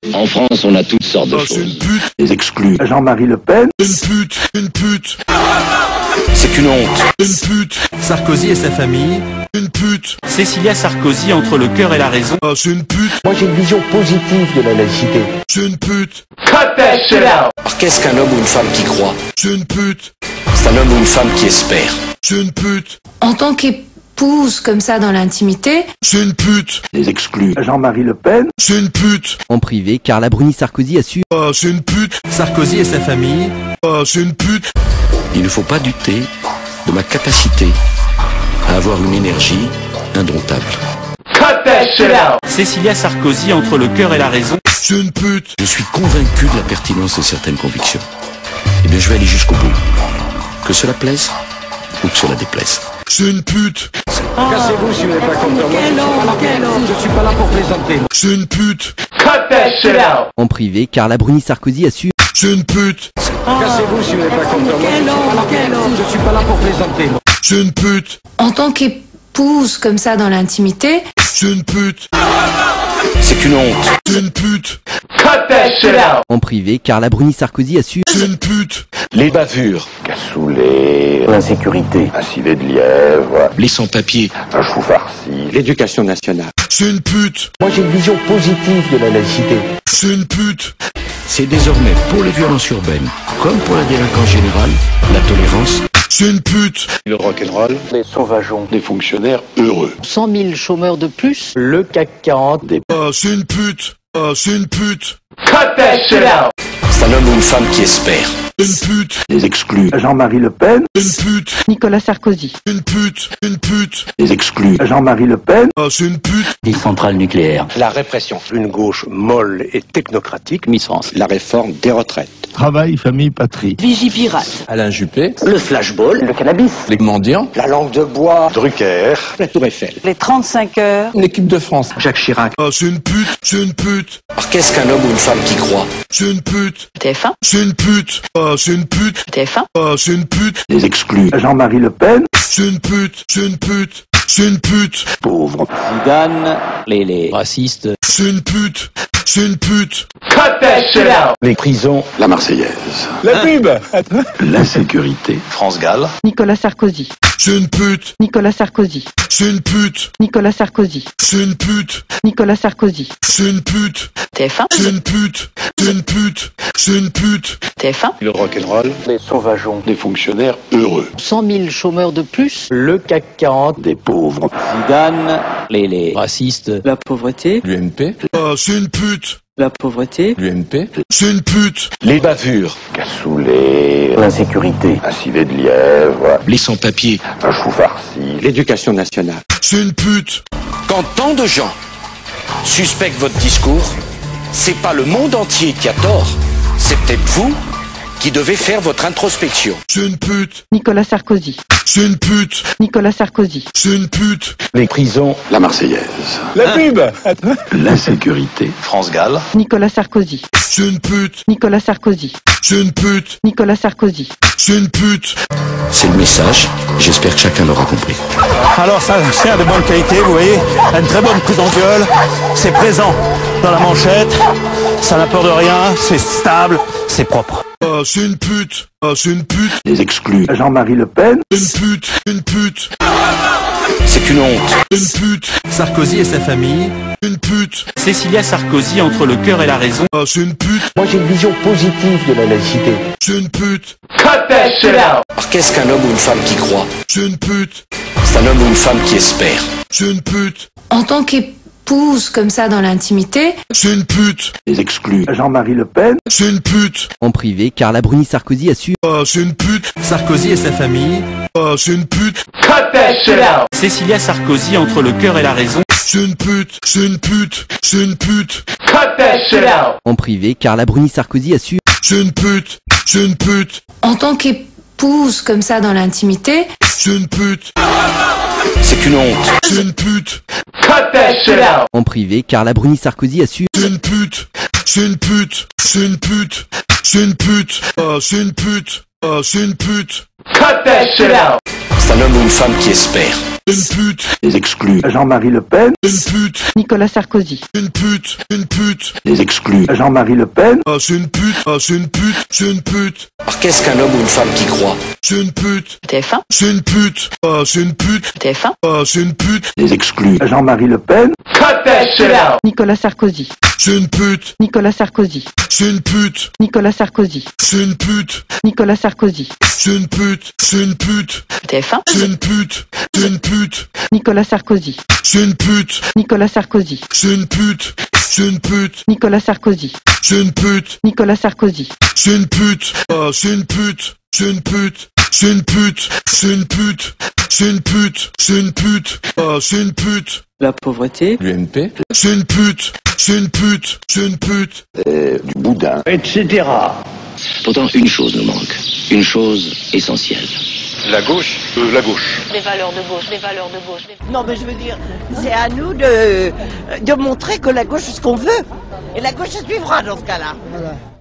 En France, on a toutes sortes de choses. Des exclus. Jean-Marie Le Pen. Une pute. C'est une honte. Une pute. Sarkozy et sa famille. Une pute. Cécilia Sarkozy entre le cœur et la raison. Ah, c'est une pute. Moi j'ai une vision positive de la laïcité. C'est une pute. Alors qu'est-ce qu'un homme ou une femme qui croit? C'est une pute. C'est un homme ou une femme qui espère. C'est une pute. En tant qu'épouse comme ça dans l'intimité, C'est une pute. Des exclus. Jean-Marie Le Pen. C'est une pute. En privé, Carla Bruni-Sarkozy assure Ah, c'est une pute. Sarkozy et sa famille. Ah, c'est une pute. Il ne faut pas douter de ma capacité à avoir une énergie indomptable. Cécilia Sarkozy entre le cœur et la raison. C'est une pute. Je suis convaincu de la pertinence de certaines convictions. Et bien je vais aller jusqu'au bout. Que cela plaise ou que cela déplaise. C'est une pute. Cassez-vous si vous n'êtes pas content. Je suis pas là pour plaisanter. C'est une pute. en privé, Carla Bruni-Sarkozy assure C'est une pute. Cassez-vous si vous n'êtes pas content. Je suis pas là pour plaisanter. C'est une pute. en tant qu'épouse comme ça dans l'intimité, C'est une pute. C'est une honte. C'est une pute. en privé, Carla Bruni-Sarkozy assure C'est une pute. Les bavures, Cassoulet. L'insécurité. Un civet de lièvre. les sans-papiers, Un chou farci. L'éducation nationale. C'est une pute. Moi j'ai une vision positive de la laïcité. C'est une pute. c'est désormais pour les violences urbaines, comme pour la délinquance générale, la tolérance. C'est une pute. Le rock'n'roll. Les sauvageons. Des fonctionnaires heureux. 100 000 chômeurs de plus. Le CAC 40. Des Ah, c'est une pute. Ah, c'est une pute. C'est un homme ou une femme qui espère. Une pute. Des exclus. Jean-Marie Le Pen. Une pute. Nicolas Sarkozy. Une pute. Une pute. Des exclus. Jean-Marie Le Pen. Ah, c'est une pute. des centrales nucléaires. La répression. Une gauche molle et technocratique. Miss France. La réforme des retraites. Travail, famille, patrie. Vigipirate. Alain Juppé. Le flashball. Le cannabis. Les mendiants. La langue de bois. Drucker. La tour Eiffel. Les 35 heures. L'équipe de France. Jacques Chirac. Ah, c'est une pute. C'est une pute. Alors qu'est-ce qu'un homme ou une femme qui croit? C'est une pute. TF1. C'est une pute. Ah, c'est une pute. TF1. Ah, c'est une pute. Des exclus. Jean-Marie Le Pen. C'est une pute. C'est une pute. C'est une pute. Pauvre. Zidane, les racistes. C'est une pute. C'est une pute. Les prisons. La Marseillaise. La pub. L'insécurité. France Gall. Nicolas Sarkozy. C'est une pute. Nicolas Sarkozy. C'est une pute. Nicolas Sarkozy. C'est une pute. Nicolas Sarkozy. C'est une pute. TF1. C'est une pute. C'est une pute. C'est une pute. TF1. Le rock'n'roll. Les sauvageons. Des fonctionnaires heureux. 100 000 chômeurs de plus. Le CAC 40. Des pauvres. Zidane, les racistes. La pauvreté. L'UMP. Ah, c'est une pute. La pauvreté. L'UMP. C'est une pute. Les bavures, Cassoulet. L'insécurité. Un civet de lièvre. les sans-papiers. Un chou farci. L'éducation nationale. C'est une pute. Quand tant de gens suspectent votre discours, c'est pas le monde entier qui a tort, c'est peut-être vous qui devez faire votre introspection. C'est une pute. Nicolas Sarkozy. C'est une pute. Nicolas Sarkozy. C'est une pute. Les prisons. La Marseillaise. La pub. L'insécurité. France Gall. Nicolas Sarkozy. C'est une pute. Nicolas Sarkozy. C'est une pute. Nicolas Sarkozy. C'est une pute. C'est le message, j'espère que chacun l'aura compris. Alors ça sert de bonne qualité, vous voyez. Une très bonne prise en gueule. C'est présent dans la manchette. Ça n'a peur de rien. C'est stable. C'est propre. Ah, c'est une pute. Ah, c'est une pute. Des exclus. Jean-Marie Le Pen. Une pute. Une pute. C'est une honte. Une pute. Sarkozy et sa famille. Une pute. Cécilia Sarkozy entre le cœur et la raison. Ah, c'est une pute. Moi j'ai une vision positive de la laïcité. C'est une pute. Alors qu'est-ce qu'un homme ou une femme qui croit? C'est une pute. C'est un homme ou une femme qui espère. C'est une pute. en tant qu'épouse comme ça dans l'intimité, C'est une pute. Des exclus. Jean-Marie Le Pen. C'est une pute. En privé, Carla Bruni-Sarkozy assure Ah, c'est une pute. Sarkozy et sa famille. Ah, c'est une pute. Cécilia Sarkozy entre le cœur et la raison. C'est une pute. C'est une pute. C'est une pute. en privé, Carla Bruni-Sarkozy assure C'est une pute. C'est une pute. en tant qu'épouse comme ça dans l'intimité, C'est une pute. C'est une honte. C'est une pute. en privé, Carla Bruni-Sarkozy assure C'est une pute. C'est une pute. C'est une pute. C'est une pute. Ah, c'est une pute. Ah, c'est une pute. C'est un homme ou une femme qui espère? Une pute. Les exclus. Jean-Marie Le Pen. Une pute. Nicolas Sarkozy. Une pute. Une pute. Les exclus. Jean-Marie Le Pen. Ah, c'est une pute. Ah, c'est une pute. C'est une pute. Alors qu'est-ce qu'un homme ou une femme qui croit? C'est une pute. TF1. C'est une pute. Ah, c'est une pute. TF1. Ah, c'est une pute. Les exclus. Jean-Marie Le Pen. Nicolas Sarkozy. C'est une pute. Nicolas Sarkozy. C'est une pute. Nicolas Sarkozy. C'est une pute. Nicolas Sarkozy. C'est une pute. C'est une pute. TF1. C'est une pute. C'est une pute. Nicolas Sarkozy. C'est une pute. Nicolas Sarkozy. C'est une pute. C'est une pute. Nicolas Sarkozy. C'est une pute. Nicolas Sarkozy. C'est une pute. Ah, c'est une pute. C'est une pute. C'est une pute. C'est une pute. C'est une pute. C'est une pute. Ah, c'est une pute. La pauvreté. L'UMP. C'est une pute. C'est une pute. C'est une pute. Du boudin. Etc. Pourtant, une chose nous manque. Une chose essentielle. La gauche. La gauche. Des valeurs de gauche, des valeurs de gauche. Non, mais je veux dire, c'est à nous de montrer que la gauche, c'est ce qu'on veut. Et la gauche, elle suivra dans ce cas-là. Voilà.